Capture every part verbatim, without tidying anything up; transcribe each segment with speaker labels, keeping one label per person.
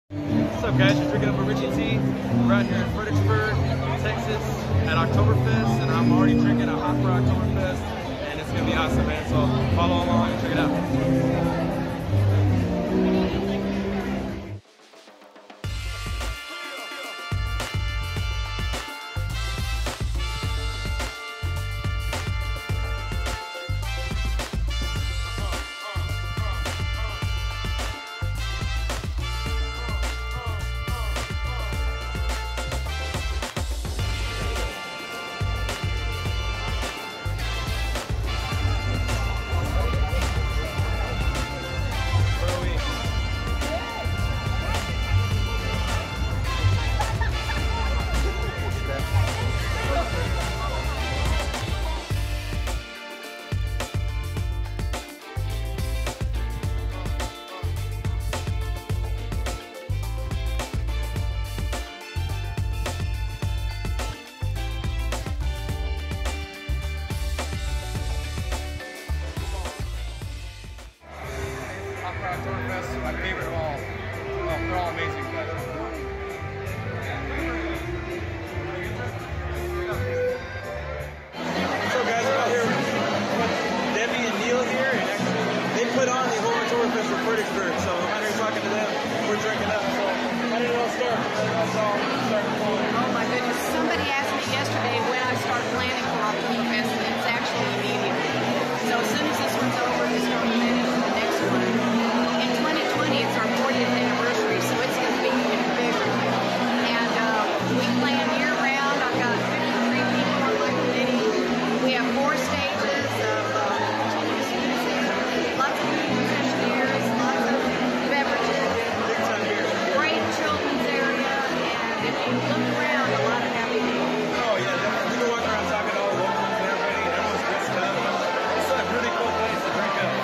Speaker 1: What's up, guys? You're drinking up a Richie T. We're out here in Fredericksburg, Texas at Oktoberfest, and I'm already drinking a hot for Oktoberfest, and it's going to be awesome, man. So follow along and check it out. Oktoberfest, my favorite of all. Oh, they're all amazing. So guys, we're out here with Debbie and Neil here, and actually they put on the whole Oktoberfest for Fredericksburg. So I'm out here talking to them. We're drinking up. So how did it all start? How did it all start flowing?
Speaker 2: Oh my goodness! Somebody asked me yesterday when I start planning for Oktoberfest, and it's actually immediate. So as soon as this one's over, we start planning for the next one. In twenty twenty, it's our fortieth anniversary, so it's going to be even bigger. And uh, we plan year round. I've got fifty-three people on my committee. We have four stages of uh, lots of food concessionaires, lots of beverages, great children's area, and if you look around, a lot of happy people.
Speaker 1: Oh yeah, definitely. You can walk around talking to all the locals and everybody, and everyone's dressed up. It's a really cool place to drink up.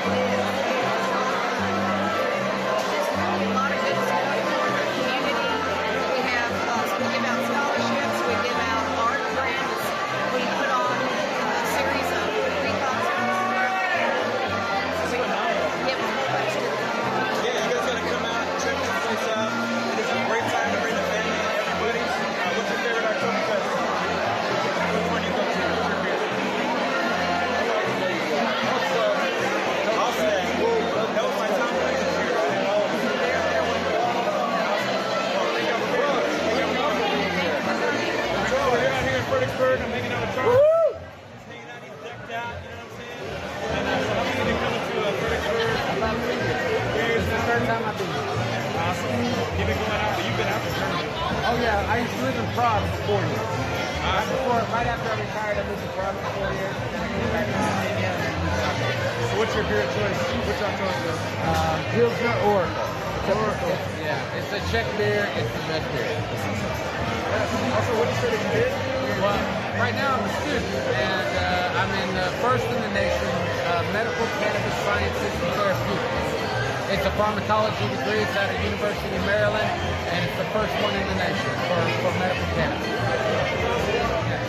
Speaker 1: Fredericksburg, I'm hanging out with Charlie. Woo! He's hanging out, he's decked out, you know what I'm saying? And uh, so how many of you coming to uh, Fredericksburg? About three years. Three years, this is the third time I've been here. Awesome. You've been going out, but you've been out for Germany.
Speaker 3: Oh yeah, I used to live in Prague for four years. Awesome. Right before, right after I retired, I lived in Prague for four years. Then I moved back to Slovenia and then moved out there.
Speaker 1: So what's your beer of choice? Which Oktoberfest?
Speaker 3: Uh, Pilsner Oracle. Oracle. Yeah, it's a Czech beer. It's the best beer.
Speaker 1: Also, what you said you did?
Speaker 3: Well, right now I'm a student, and uh, I'm in the first in the nation uh, medical cannabis sciences and therapeutics. It's a pharmacology degree. It's out of University of Maryland, and it's the first one in the nation for, for medical cannabis. Yeah.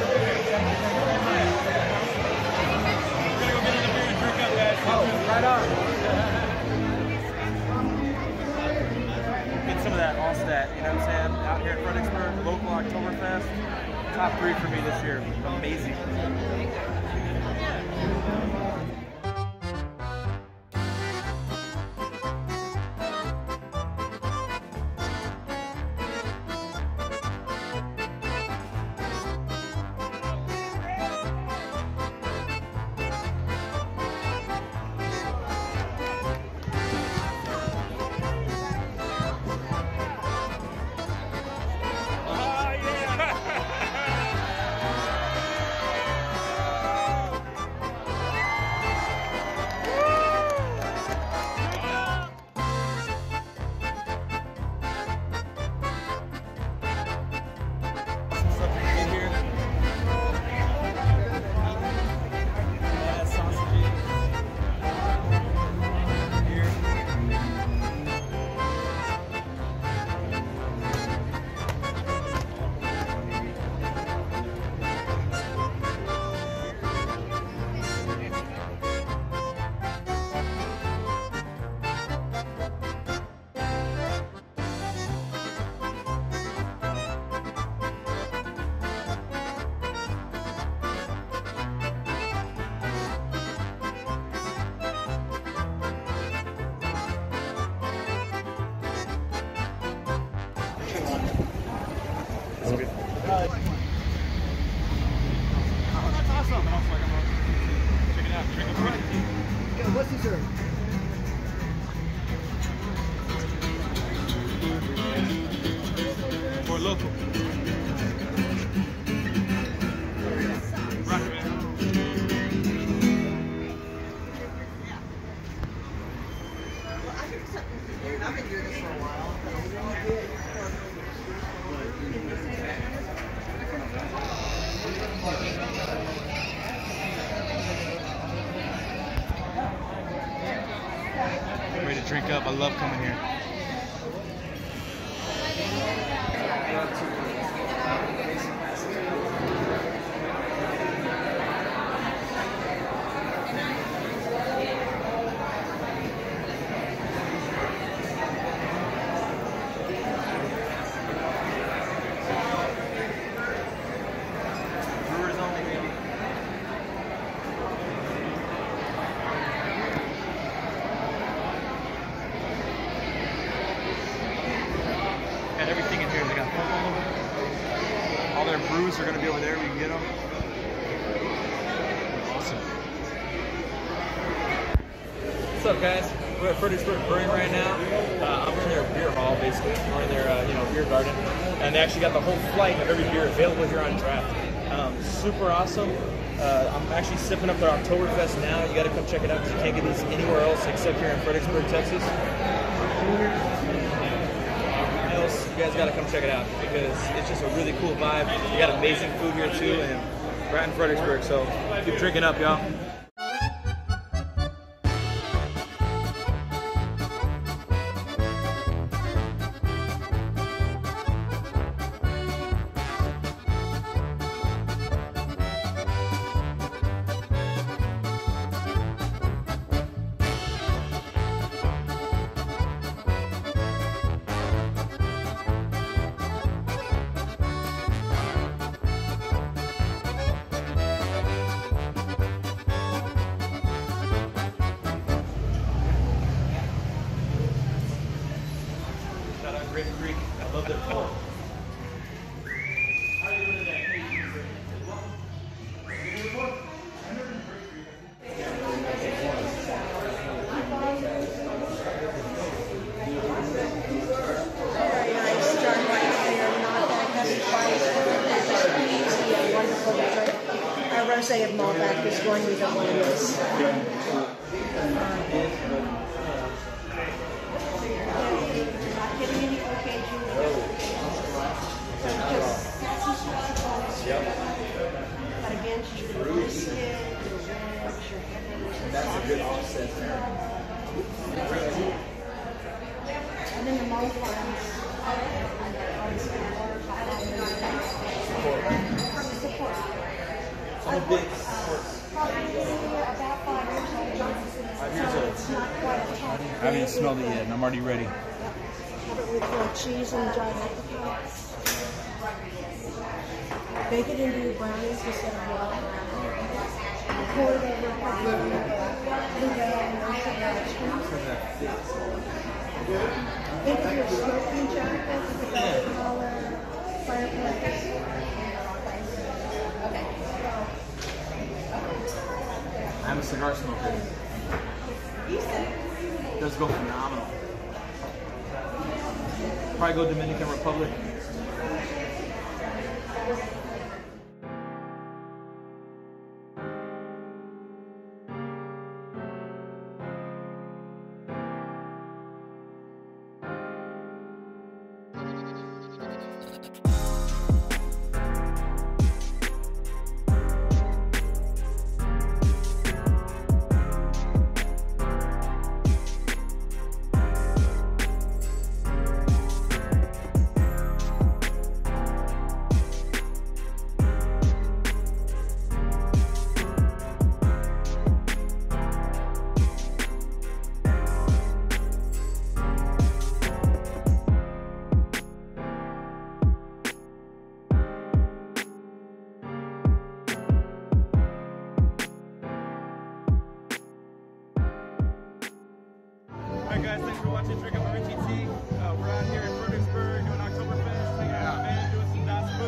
Speaker 1: We're gonna go get in the beer and drink up, guys.
Speaker 3: Oh, right on.
Speaker 1: Get some of that Allstat, you know what I'm saying? Out here at Fredericksburg, local Oktoberfest. Top three for me this year. Amazing. Uh, oh, that's awesome. And I was like, I'm gonna check it out. Drink a Richie T.
Speaker 4: Yeah, what's dessert?
Speaker 1: For local. Rock it, man.
Speaker 4: I've been doing this for a while.
Speaker 1: I'm ready to drink up. I love coming here. Brewers only, baby. Got everything in here. They got football over there. All their brews are going to be over there. We can get them. Awesome. What's up, guys? We're at Fredericksburg Brewing right now. Uh, I'm in their beer hall, basically. We're in their, uh, you know, beer garden, and they actually got the whole flight of every beer available here on draft. Um, super awesome. Uh, I'm actually sipping up their Oktoberfest now. You got to come check it out because you can't get these anywhere else except here in Fredericksburg, Texas. Else, you guys got to come check it out because it's just a really cool vibe. You got amazing food here too, and right in Fredericksburg. So keep drinking up, y'all. Shout out Great Creek. I love their pork. How are you doing today?
Speaker 5: Very nice, done right there, not that pesticide, easy and wonderful to drink. Our rosé of Malbec is going to be the one of those. Not getting any occasion. So just sassy, sweet balls. But again, she's your brisket, your ribs, your hamburgers.
Speaker 4: That's a good offset there.
Speaker 5: And then the malt ones. Support.
Speaker 1: I'm a big
Speaker 5: Probably about five years old.
Speaker 1: Five years old.
Speaker 5: It's not quite a top.
Speaker 1: I haven't even smelled it yet, and I'm already ready.
Speaker 5: Have it with uh, cheese and dried apricots. Bake it into brownies instead of water. Pour it over blueberry and no sugar ice cream. Think of your smoking jacket with the golden collar fireplace.
Speaker 1: I'm a cigar smoker. It does go phenomenal. Probably go Dominican Republic. Alright guys, thanks for watching Drink Up with Richie T. Uh, we're out here in Fredericksburg doing Oktoberfest, hanging out, man, doing some nice food.